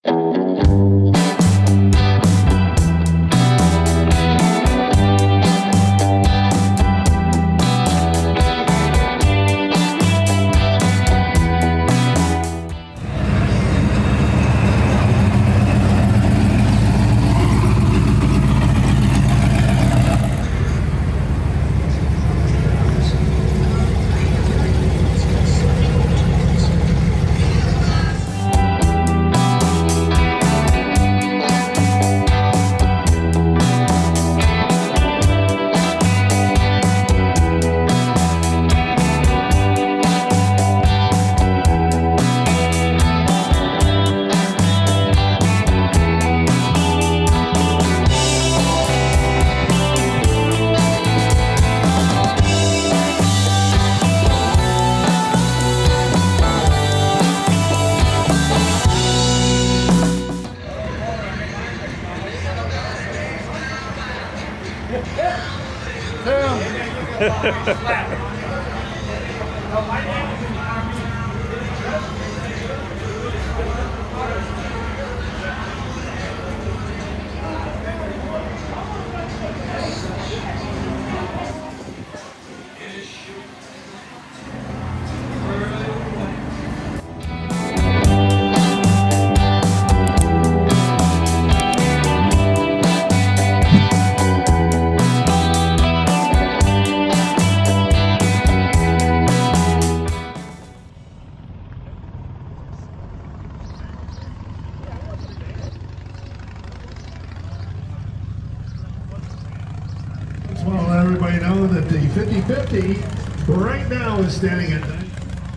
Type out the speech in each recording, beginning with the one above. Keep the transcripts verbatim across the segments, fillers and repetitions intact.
Well, let everybody know that the fifty fifty right now is standing at nine.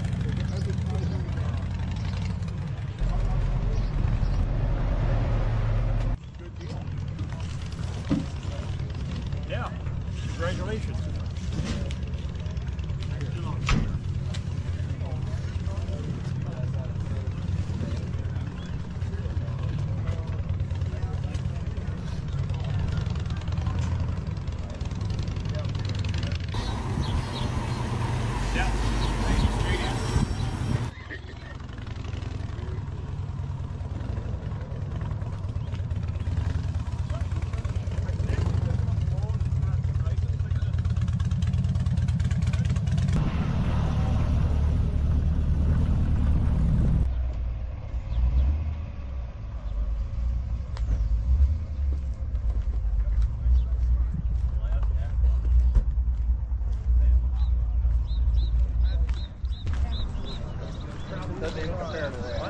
Yeah, congratulations. Doesn't even compare to that.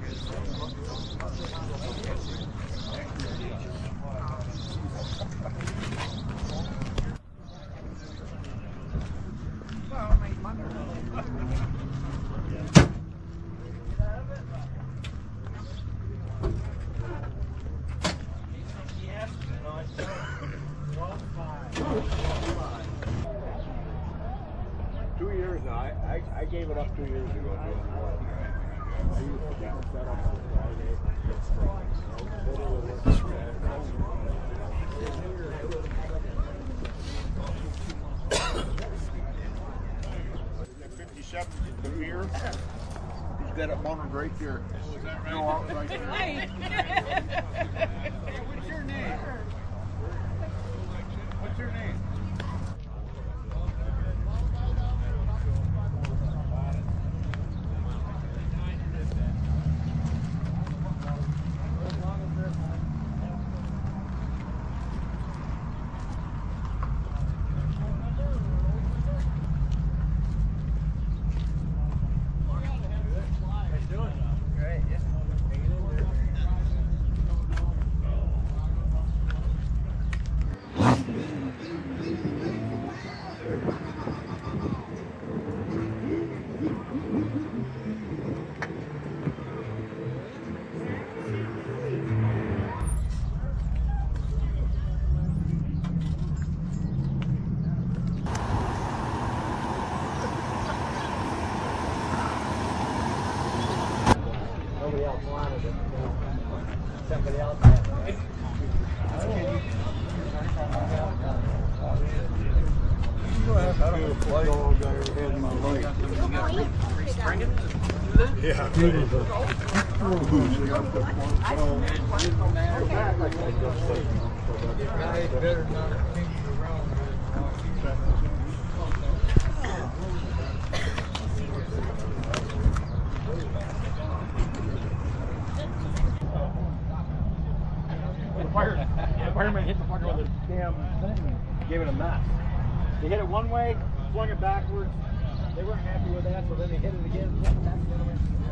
Two years now. I, I, I gave it up two years ago. I used to get set up on Friday. fifty-seven is the beer. He's got it mounted right there. Is that right? No, out right there. Hey, what's your name? What's your name? Somebody else has it, right? Yeah. The fireman hit the fucker with a damn thing. Gave it a mess. They hit it one way, flung it backwards. They weren't happy with that, so then they hit it again. Flung it back the other way.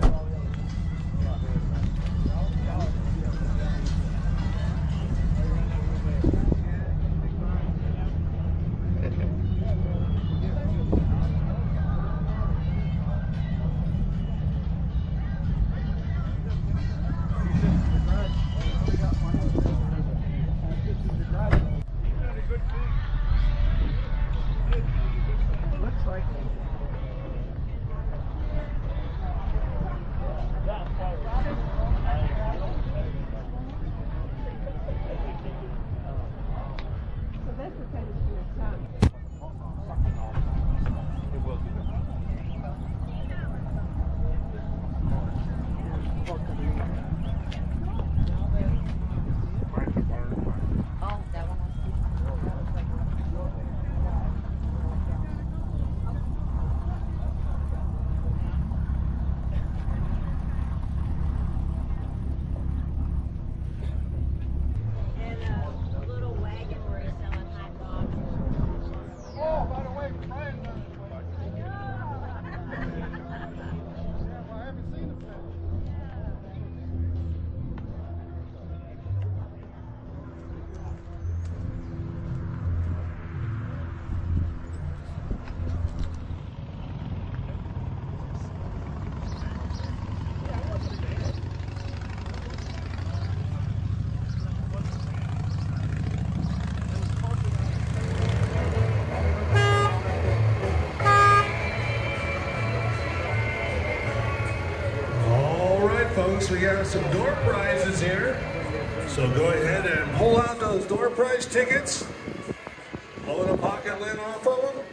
Folks, we got some door prizes here, so go ahead and pull out those door prize tickets, pull the pocket lid off of them.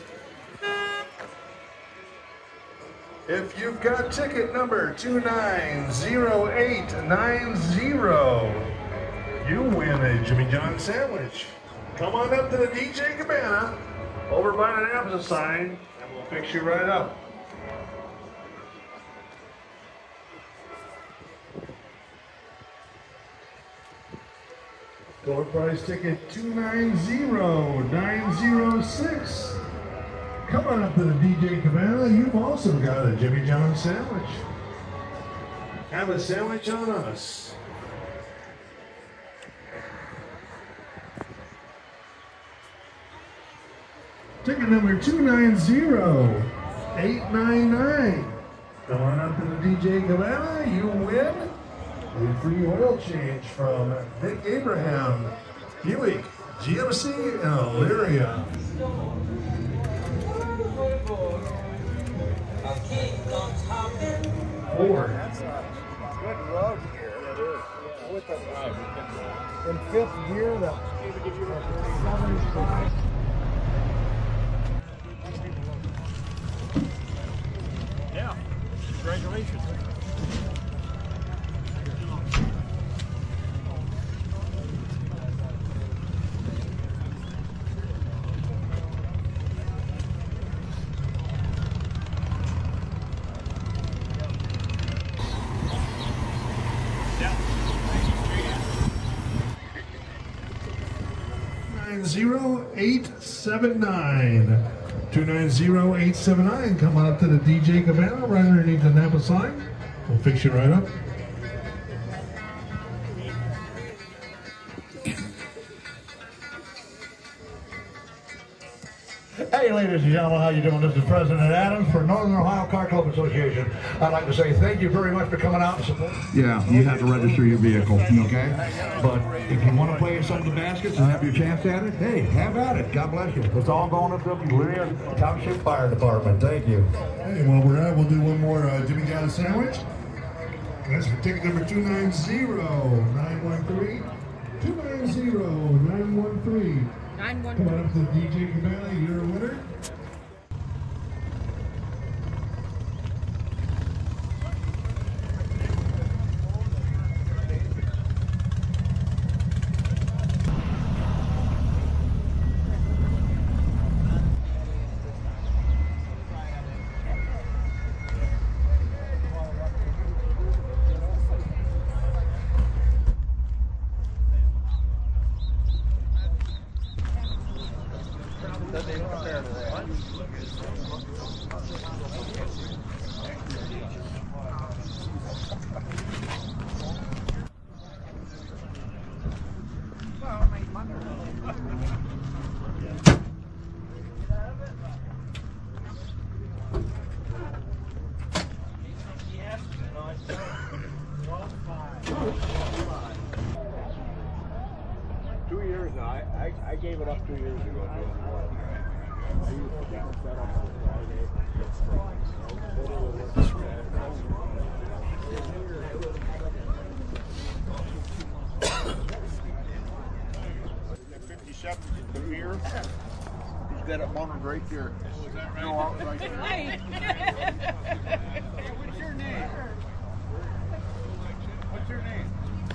If you've got ticket number two nine zero eight nine zero, you win a Jimmy John sandwich. Come on up to the D J Cabana over by the Napa sign, and we'll fix you right up. Door prize ticket two nine zero nine zero six. Come on up to the D J Cabana. You've also got a Jimmy John sandwich. Have a sandwich on us. Ticket number two nine zero eight nine nine. Come on up to the D J Cabana. You win a free oil change from Nick Abraham, Buick, G M C, and Elyria. Ford. That's a good road here. It is. With the, in fifth gear, the seventy-five. Yeah. Congratulations. zero eight seven nine. two nine zero eight seven nine. Come on up to the D J Cabana right underneath the Napa sign. We'll fix you right up. Hey, ladies and gentlemen, how you doing? This is President Adams for Northern Ohio Car Club Association. I'd like to say thank you very much for coming out and supporting. Yeah, you have to register your vehicle, okay? But if you want to play in some of the baskets and have your chance at it, hey, have at it. God bless you. It's all going up to the Elyria Township Fire Department. Thank you. Hey, while we're at it, we'll do one more uh, Jimmy John sandwich. And that's for ticket number two nine zero nine one three. two nine zero nine one three. nine one Come three. on up to D J Cabana, you're a winner. Two years now. I, I, I gave it up two years ago. I used to get set up on Friday. fifty-seven the beer. He's got it mounted right there. No, out right there. Hey, what's your name? What's your name?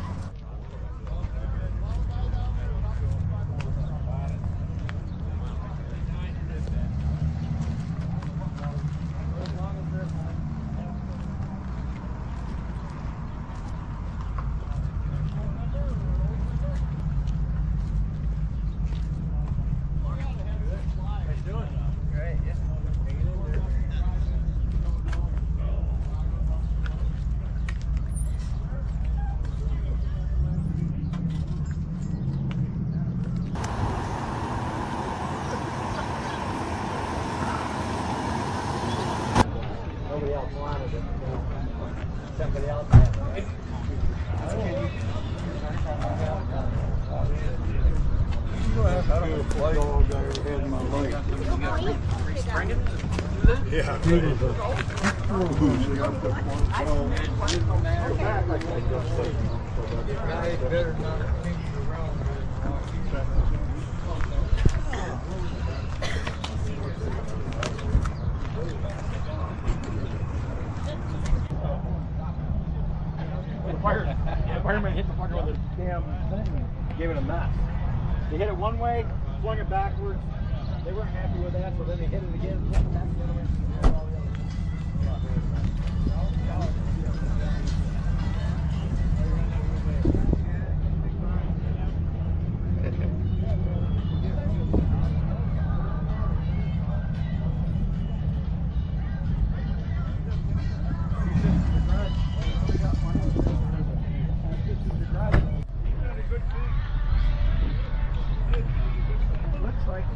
Nobody else wanted it. Somebody else had it, right? Yeah. The fire, the fireman hit the fucker with a damn thing, gave it a mess. They hit it one way, swung it backwards. They weren't happy with that, so then they hit it again, swung it back the other way. Looks like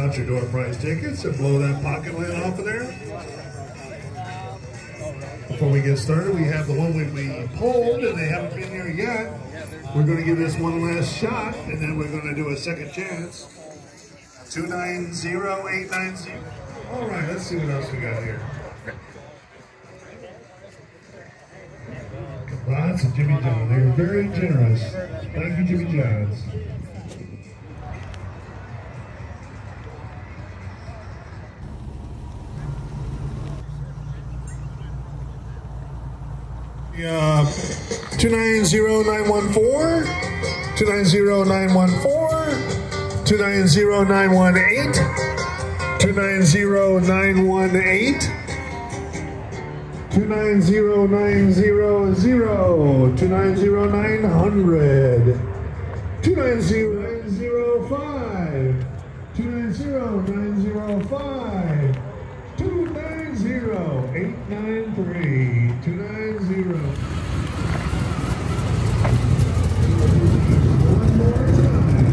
out your door prize tickets and blow that pocket lid off of there. Before we get started, we have the one we, we pulled and they haven't been here yet. We're going to give this one last shot and then we're going to do a second chance. two nine zero eight nine zero. All right, let's see what else we got here. Lots of Jimmy John. They were very generous. Thank you, Jimmy John's. Uh, two nine zero nine one four, two nine zero nine one four, two nine zero nine one eight, two nine zero nine one eight, two nine zero nine zero zero, two nine zero nine hundred, two nine zero nine zero five, two nine zero nine zero five, two nine zero eight nine three, two nine zero. One more time.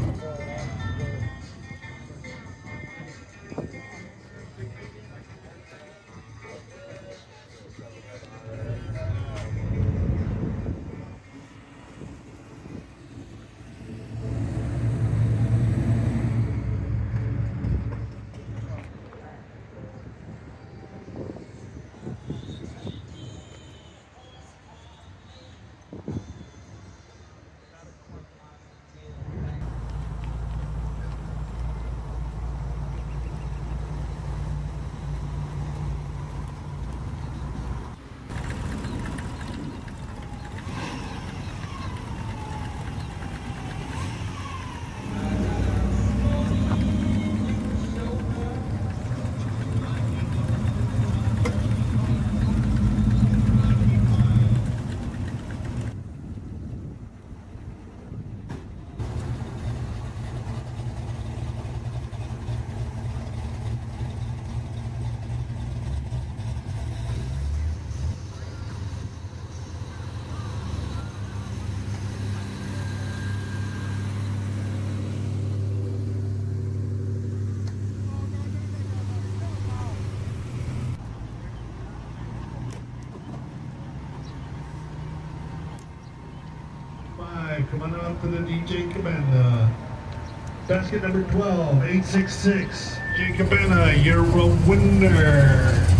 Come on up to the D J Cabana. Basket number twelve, eight six six. J Cabana, you're a winner.